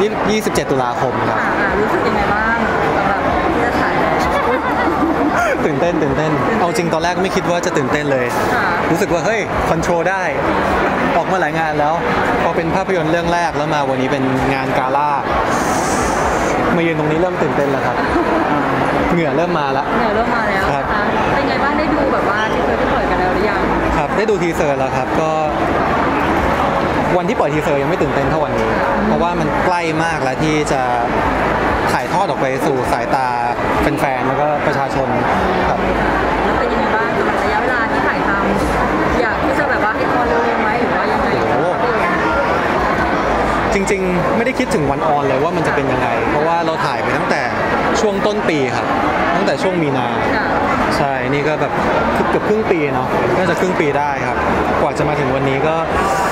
27 ตุลาคมครับรู้สึกยังไงบ้างสำหรับที่จะถ่ายตื่นเต้นเอาจริงตอนแรกไม่คิดว่าจะตื่นเต้นเลยรู้สึกว่าเฮ้ยคอนโทรลได้ออกมาหลายงานแล้วพอเป็นภาพยนตร์เรื่องแรกแล้วมาวันนี้เป็นงานกาล่ามายืนตรงนี้เริ่มตื่นเต้นแล้วครับเหงื่อเริ่มมาแล้วครับเป็นไงบ้างได้ดูแบบว่าที่เคยปล่อยกันแล้วหรือยังครับได้ดูทีเซอร์แล้วครับก็วันที่ปล่อยทีเซอร์ยังไม่ตื่นเต้นเท่าวันนี้เพราะว่ามันใกล้มากแล้วที่จะถ่ายทอดออกไปสู่สายตาแฟนๆแล้วก็ประชาชนครับแล้วเป็นยังไงบ้างสำหรับระยะเวลาที่ถ่ายทำอยากที่จะแบบว่าให้ออนเร็วๆไหมหรือว่ายังไงจริงๆไม่ได้คิดถึงวันออนเลยว่ามันจะเป็นยังไงเพราะว่าเราถ่ายไปตั้งแต่ช่วงต้นปีครับตั้งแต่ช่วงมีนาใช่นี่ก็แบบเกือบครึ่งปีเนาะน่าจะครึ่งปีได้ครับกว่าจะมาถึงวันนี้ก็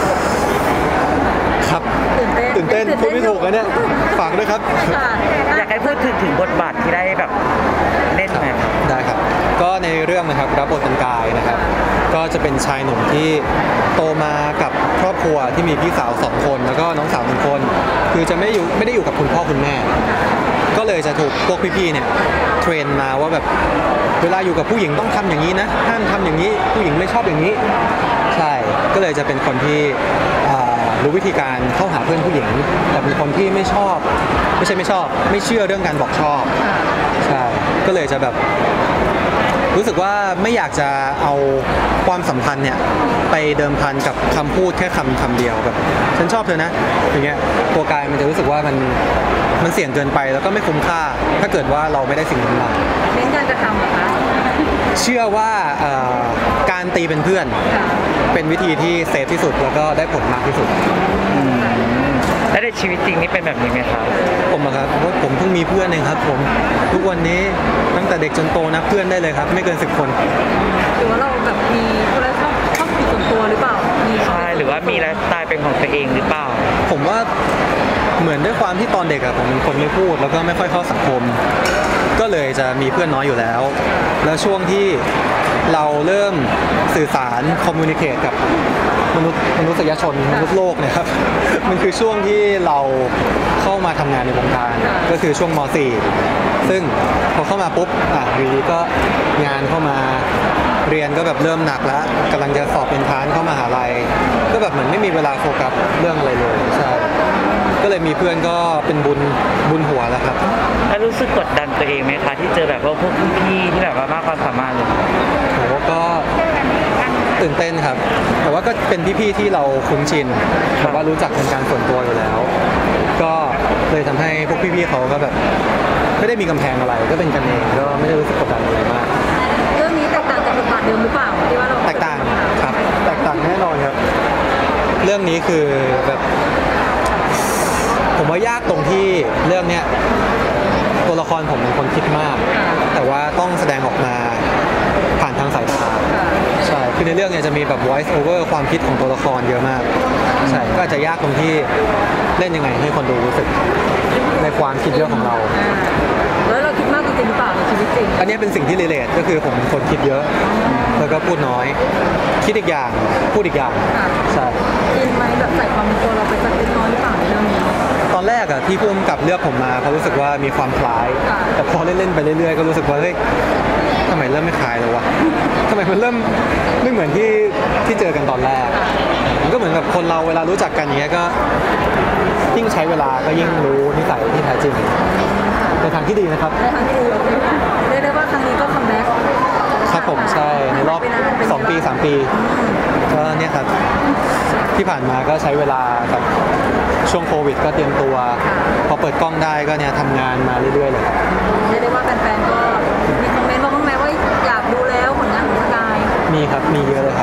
ครับตื่นเต้นพูดไม่ถูกเลยเนี่ยฝากด้วยครับอยากให้พูดถึงบทบาทที่ได้แบบเล่นไหมได้ครับก็ในเรื่องนะครับรับบทเป็นกายนะครับก็จะเป็นชายหนุ่มที่โตมากับครอบครัวที่มีพี่สาว2คนแล้วก็น้องสาว1คนคือจะไม่ได้อยู่กับคุณพ่อคุณแม่ก็เลยจะถูกพวกพี่ๆเนี่ยเทรนมาว่าแบบเวลาอยู่กับผู้หญิงต้องทำอย่างนี้นะห้ามทำอย่างนี้ผู้หญิงไม่ชอบอย่างนี้ใช่ก็เลยจะเป็นคนที่รู้วิธีการเข้าหาเพื่อนผู้หญิงแต่เป็นคนที่ไม่ชอบไม่เชื่อเรื่องการบอกชอบใช่ก็เลยจะแบบรู้สึกว่าไม่อยากจะเอาความสัมพันธ์เนี่ยไปเดิมพันกับคำพูดแค่คำเดียวแบบฉันชอบเธอนะอย่างเงี้ยตัวกายมันจะรู้สึกว่ามันเสี่ยงเกินไปแล้วก็ไม่คุ้มค่าถ้าเกิดว่าเราไม่ได้สิ่งนั้นมาเน้นการกระทำเหรอคะเชื่อว่าการตีเป็นเพื่อนเป็นวิธีที่เซฟที่สุดแล้วก็ได้ผลมากที่สุดและในชีวิตจริงนี่เป็นแบบนี้ไหมครับผมอะครับเพราะผมเพิ่งมีเพื่อนเองครับผมทุกวันนี้ตั้งแต่เด็กจนโตนับเพื่อนได้เลยครับไม่เกิน10 คนหรือว่าเราแบบมีคนละชอบส่วนตัวหรือเปล่าใช่หรือว่ามีไลฟ์สไตล์เป็นของตัวเองหรือเปล่าผมว่าเหมือนด้วยความที่ตอนเด็กอะผมเป็นคนไม่พูดแล้วก็ไม่ค่อยเข้าสังคมก็เลยจะมีเพื่อนน้อยอยู่แล้วแล้วช่วงที่เราเริ่มสื่อสารคอมมูนิเคตกับมนุษยชนมนุษย์โลกเนี่ยครับมันคือช่วงที่เราเข้ามาทำงานในวงการก็คือช่วงม .4 ซึ่งพอเข้ามาปุ๊บวีก็งานเข้ามาเรียนก็แบบเริ่มหนักแล้วกำลังจะสอบเป็นทานเข้ามหาลัยก็แบบเหมือนไม่มีเวลาโฟกัสเรื่องอะไรเลยใช่ก็เลยมีเพื่อนก็เป็นบุญหัวแล้วครับแล้วรู้สึกกดดันตัวเองไหมคะที่เจอแบบว่าพวกพี่ที่แบบว่ามากความสามารถเลยโหก็ตื่นเต้นครับแต่ว่าก็เป็นพี่ๆที่เราคุ้นชินแบบว่ารู้จักเป็นการส่วนตัวอยู่แล้วก็เลยทำให้พวกพี่ๆเขาก็แบบไม่ได้มีกำแพงอะไรก็เป็นกันเองก็ไม่ได้รู้สึกกดดันอะไรมากเรื่องนี้แตกต่างจากบทบาทเดิมหรือเปล่าที่ว่าเราแตกต่างครับแตกต่างแน่นอนครับเรื่องนี้คือแบบผมว่ายากตรงที่เรื่องเนี้ยตัวละครผมเป็นคนคิดมากแต่ว่าต้องแสดงออกมาผ่านทางสายตาใช่คือในเรื่องเนี่ยจะมีแบบ voice over ความคิดของตัวละครเยอะมากใช่ก็อาจจะยากตรงที่เล่นยังไงให้คนดูรู้สึกในความคิดเยอะของเราแล้วเราคิดมากจริงหรือเปล่าในชีวิตจริงอันนี้เป็นสิ่งที่รีเลทก็คือผมเป็นคนคิดเยอะแล้วก็พูดน้อยคิดอีกอย่างพูดอีกอย่างใช่จริงไหมแบบใส่ความเป็นตัวเราไปสักเล็กน้อยหรือเปล่าในเรื่องนี้ตอนแรกอะที่ผู้กำกับเลือกผมมาเขารู้สึกว่ามีความคล้ายแต่พอเล่นๆไปเรื่อยๆก็รู้สึกว่าเฮ้ยทำไมเริ่มไม่คล้ายเลยวะทำไมมันเริ่มไม่เหมือนที่เจอกันตอนแรกมันก็เหมือนกับคนเราเวลารู้จักกันอย่างเงี้ยก็ยิ่งใช้เวลาก็ยิ่งรู้นิสัยที่แท้จริงในทางที่ดีนะครับในทางที่ดีเรียกได้ว่าครั้งนี้ก็คัมแบ็กครับผมใช่ในรอบ2 ปี 3 ปีก็เนี่ยครับที่ผ่านมาก็ใช้เวลากับช่วงโควิดก็เตรียมตัวพอเปิดกล้องได้ก็เนี่ยทำงานมาเรื่อยๆเลยเรียกได้ว่าแฟนๆก็มีคอมเมนต์มาบ้างไหมว่าอยากดูแล้วผลงานของกายมีครับมีเยอะเลยครับ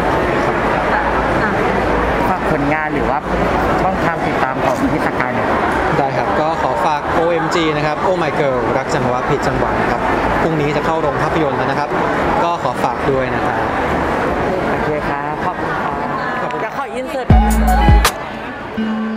ฝากผลงานหรือว่าช่องทางติดตามของพี่สกายเนี่ยได้ครับก็ขอฝาก OMG นะครับ Oh My Girl รักจังหวะผิดจังหวะนะครับพรุ่งนี้จะเข้าโรงภาพยนตร์แล้วนะครับก็ขอฝากด้วยนะครับโอเคครับขอบคุณครับจะขออินเสิร์ต